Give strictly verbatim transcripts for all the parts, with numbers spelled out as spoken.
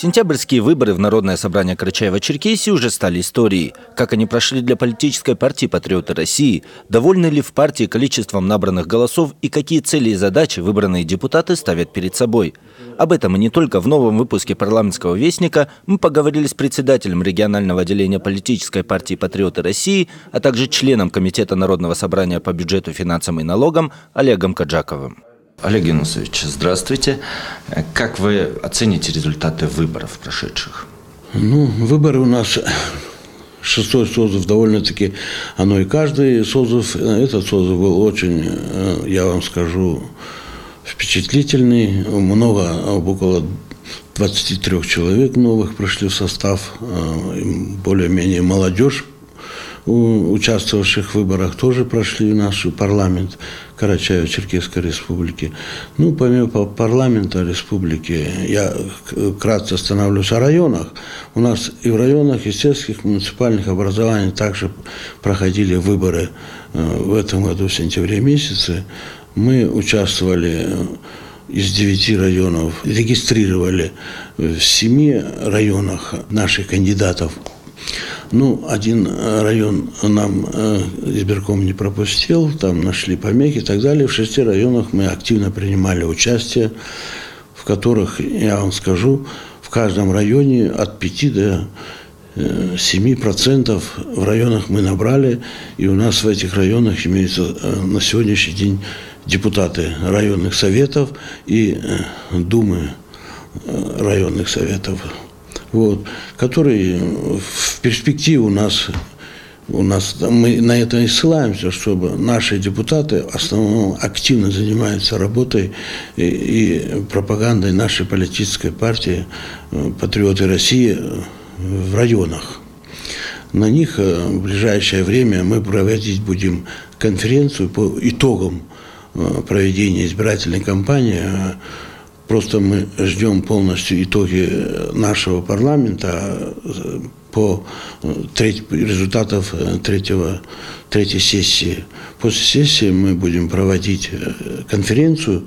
Сентябрьские выборы в Народное собрание Карачаево-Черкесии уже стали историей. Как они прошли для политической партии «Патриоты России», довольны ли в партии количеством набранных голосов и какие цели и задачи выбранные депутаты ставят перед собой. Об этом и не только в новом выпуске парламентского вестника мы поговорили с председателем регионального отделения политической партии «Патриоты России», а также членом Комитета Народного собрания по бюджету, финансам и налогам Олегом Каджаковым. Олег Геннадьевич, здравствуйте. Как вы оцените результаты выборов прошедших? Ну, выборы у нас, шестой созыв, довольно-таки, оно и каждый созыв, этот созыв был очень, я вам скажу, впечатлительный. Много, около двадцати трёх человек новых пришли в состав, более-менее молодежь, участвовавших в выборах, тоже прошли в наш парламент Карачаево-Черкесской республики. Ну, помимо парламента республики, я кратко остановлюсь о районах. У нас и в районах, и сельских муниципальных образований также проходили выборы в этом году, в сентябре месяце. Мы участвовали из девяти районов, регистрировали в семи районах наших кандидатов. Ну, один район нам э, избирком не пропустил, там нашли помехи и так далее. В шести районах мы активно принимали участие, в которых, я вам скажу, в каждом районе от пяти до семи процентов в районах мы набрали. И у нас в этих районах имеются э, на сегодняшний день депутаты районных советов и э, думы э, районных советов. Вот, которые в перспективе у нас, у нас, мы на это и ссылаемся, чтобы наши депутаты в основном активно занимаются работой и, и пропагандой нашей политической партии «Патриоты России» в районах. На них в ближайшее время мы проводить будем конференцию по итогам проведения избирательной кампании. Просто мы ждем полностью итоги нашего парламента по треть, результатов третьего, третьей сессии. После сессии мы будем проводить конференцию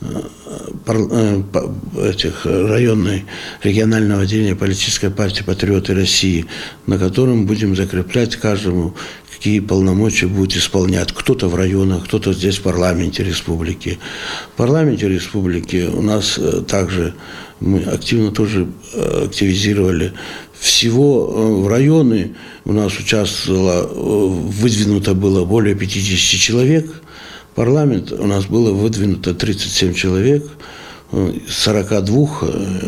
этих районной, регионального отделения политической партии «Патриоты России», на котором будем закреплять каждому, какие полномочия будет исполнять. Кто-то в районах, кто-то здесь в парламенте республики. В парламенте республики у нас также мы активно тоже активизировали. Всего в районы у нас участвовало, выдвинуто было более пятидесяти человек. В парламент у нас было выдвинуто тридцать семь человек, сорока двух,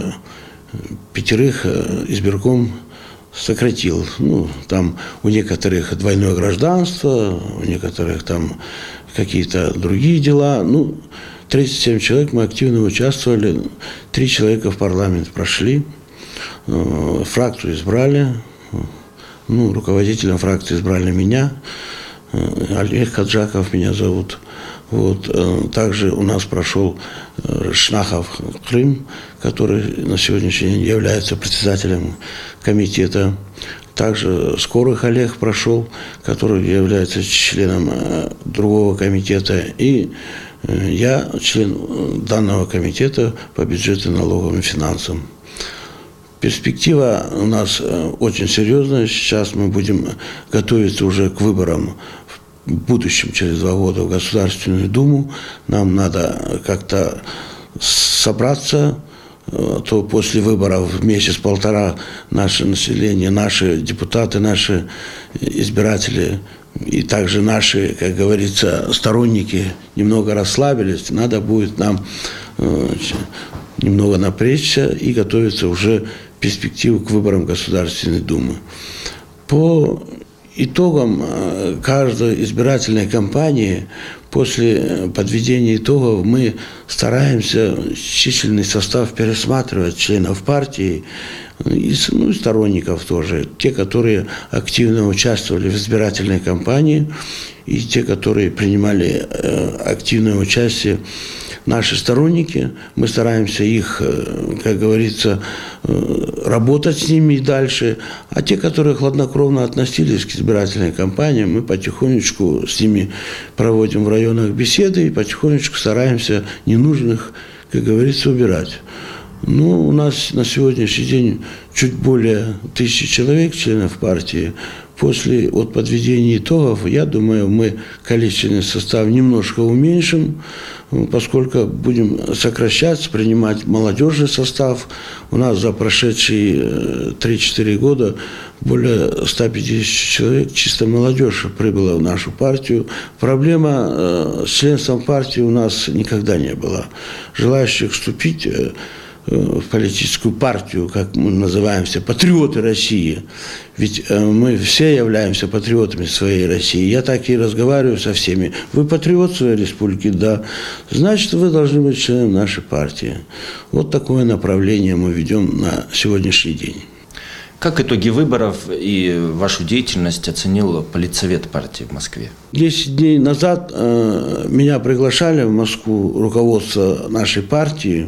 пятерых избирком сократил. Ну, там у некоторых двойное гражданство, у некоторых там какие-то другие дела. Ну, тридцать семь человек мы активно участвовали, три человека в парламент прошли, фракцию избрали, ну, руководителем фракции избрали меня, Олег Каджаков меня зовут. Вот. Также у нас прошел Шнахов Крым, который на сегодняшний день является председателем комитета. Также Скорых Олег прошел, который является членом другого комитета. И я член данного комитета по бюджету, налогам и финансам. Перспектива у нас очень серьезная. Сейчас мы будем готовиться уже к выборам в будущем, через два года, в Государственную Думу. Нам надо как-то собраться, то после выборов месяц-полтора наше население, наши депутаты, наши избиратели и также наши, как говорится, сторонники немного расслабились. Надо будет нам немного напрячься и готовиться уже в перспективу к выборам Государственной Думы. По итогам каждой избирательной кампании, после подведения итогов, мы стараемся численный состав пересматривать членов партии и, ну, и сторонников тоже. Те, которые активно участвовали в избирательной кампании, и те, которые принимали активное участие. Наши сторонники, мы стараемся их, как говорится, работать с ними и дальше. А те, которые хладнокровно относились к избирательной кампании, мы потихонечку с ними проводим в районах беседы и потихонечку стараемся ненужных, как говорится, убирать. Ну, у нас на сегодняшний день чуть более тысячи человек, членов партии. После от подведения итогов, я думаю, мы количественный состав немножко уменьшим, поскольку будем сокращаться, принимать молодежный состав. У нас за прошедшие три-четыре года более ста пятидесяти человек, чисто молодежь прибыла в нашу партию. Проблема с членством партии у нас никогда не было. Желающих вступить в политическую партию, как мы называемся, патриоты России. Ведь мы все являемся патриотами своей России. Я так и разговариваю со всеми. Вы патриот своей республики? Да. Значит, вы должны быть членом нашей партии. Вот такое направление мы ведем на сегодняшний день. Как итоги выборов и вашу деятельность оценил политсовет партии в Москве? Десять дней назад э, меня приглашали в Москву руководство нашей партии.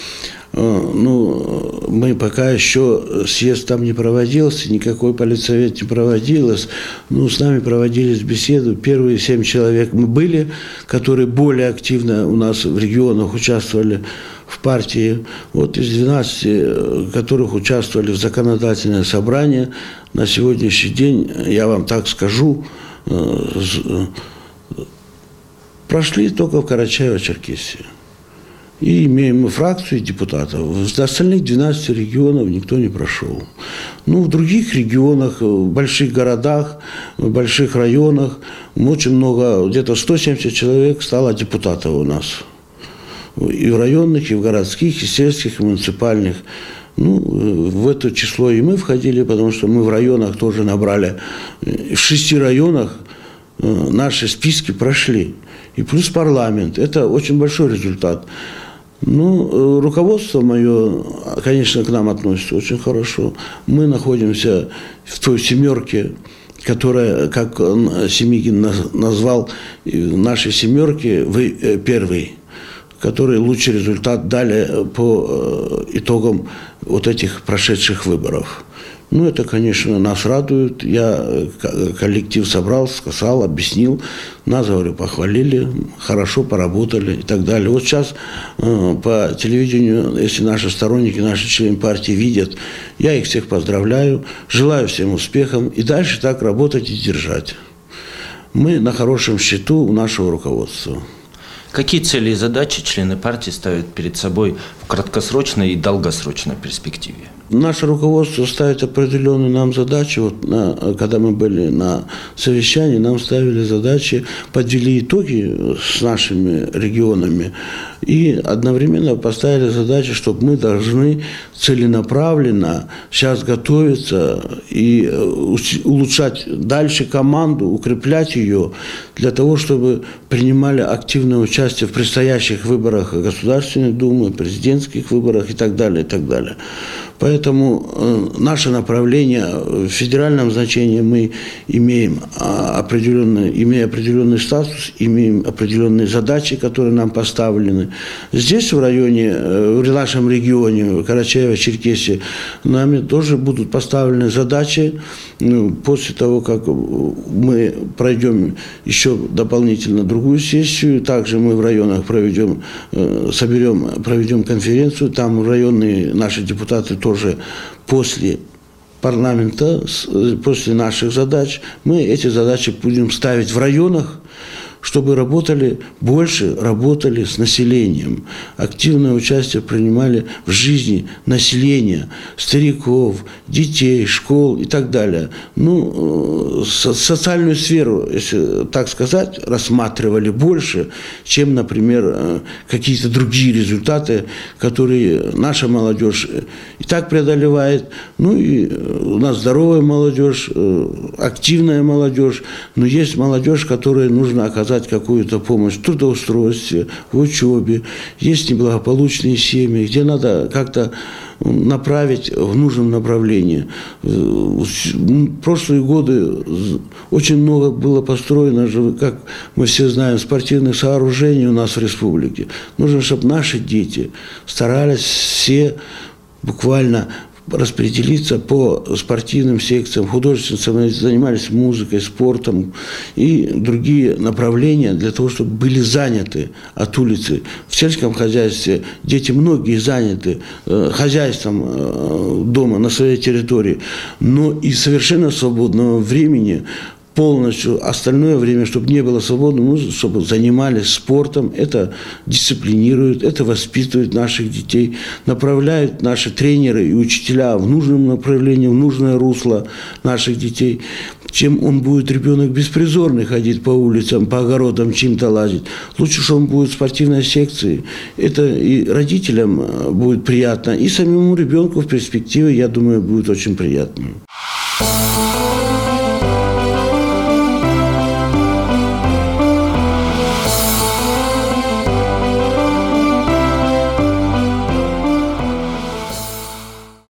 Ну, мы пока еще съезд там не проводился, никакой политсовет не проводилось. Ну, с нами проводились беседы. Первые семь человек мы были, которые более активно у нас в регионах участвовали в партии. Вот из двенадцати, которых участвовали в законодательное собрание, на сегодняшний день, я вам так скажу, прошли только в Карачаево-Черкесии. И имеем мы фракцию депутатов. В остальных двенадцати регионов никто не прошел. Ну, в других регионах, в больших городах, в больших районах очень много, где-то сто семьдесят человек стало депутатов у нас. И в районных, и в городских, и сельских, и муниципальных. Ну, в это число и мы входили, потому что мы в районах тоже набрали. В шести районах наши списки прошли. И плюс парламент. Это очень большой результат. Ну, руководство мое, конечно, к нам относится очень хорошо. Мы находимся в той семерке, которая, как Семигин назвал, нашей семерки, вы первый, которые лучший результат дали по итогам вот этих прошедших выборов. Ну, это, конечно, нас радует. Я коллектив собрал, сказал, объяснил. Нас, говорю, похвалили, хорошо поработали и так далее. Вот сейчас э, по телевидению, если наши сторонники, наши члены партии видят, я их всех поздравляю, желаю всем успехов и дальше так работать и держать. Мы на хорошем счету у нашего руководства. Какие цели и задачи члены партии ставят перед собой в краткосрочной и долгосрочной перспективе? Наше руководство ставит определенные нам задачи. Вот на, когда мы были на совещании, нам ставили задачи, подвели итоги с нашими регионами и одновременно поставили задачи, чтобы мы должны целенаправленно сейчас готовиться и улучшать дальше команду, укреплять ее для того, чтобы принимали активное участие в предстоящих выборах Государственной Думы, президентских выборах и так далее, и так далее. Поэтому э, наше направление в федеральном значении мы имеем определенный, имея определенный статус, имеем определенные задачи, которые нам поставлены. Здесь, в районе, в нашем регионе, Карачаево-Черкесии, нами тоже будут поставлены задачи. Ну, после того, как мы пройдем еще дополнительно другую сессию, также мы в районах проведем, э, соберем, проведем конференцию, там районные наши депутаты тоже после парламента, после наших задач, мы эти задачи будем ставить в районах, чтобы работали больше, работали с населением, активное участие принимали в жизни населения, стариков, детей, школ и так далее. Ну, социальную сферу, если так сказать, рассматривали больше, чем, например, какие-то другие результаты, которые наша молодежь и так преодолевает. Ну, и у нас здоровая молодежь, активная молодежь, но есть молодежь, которой нужно оказать какую-то помощь в трудоустройстве, в учебе. Есть неблагополучные семьи, где надо как-то направить в нужном направлении. В прошлые годы очень много было построено, как мы все знаем, спортивных сооружений у нас в республике. Нужно, чтобы наши дети старались все буквально распределиться по спортивным секциям, художественным, занимались музыкой, спортом и другие направления для того, чтобы были заняты от улицы. В сельском хозяйстве дети многие заняты э, хозяйством э, дома на своей территории, но и совершенно свободного времени полностью остальное время, чтобы не было свободного, чтобы занимались спортом. Это дисциплинирует, это воспитывает наших детей, направляют наши тренеры и учителя в нужном направлении, в нужное русло наших детей. Чем он будет, ребенок, беспризорный ходить по улицам, по огородам, чем-то лазить. Лучше, что он будет в спортивной секции. Это и родителям будет приятно, и самому ребенку в перспективе, я думаю, будет очень приятно.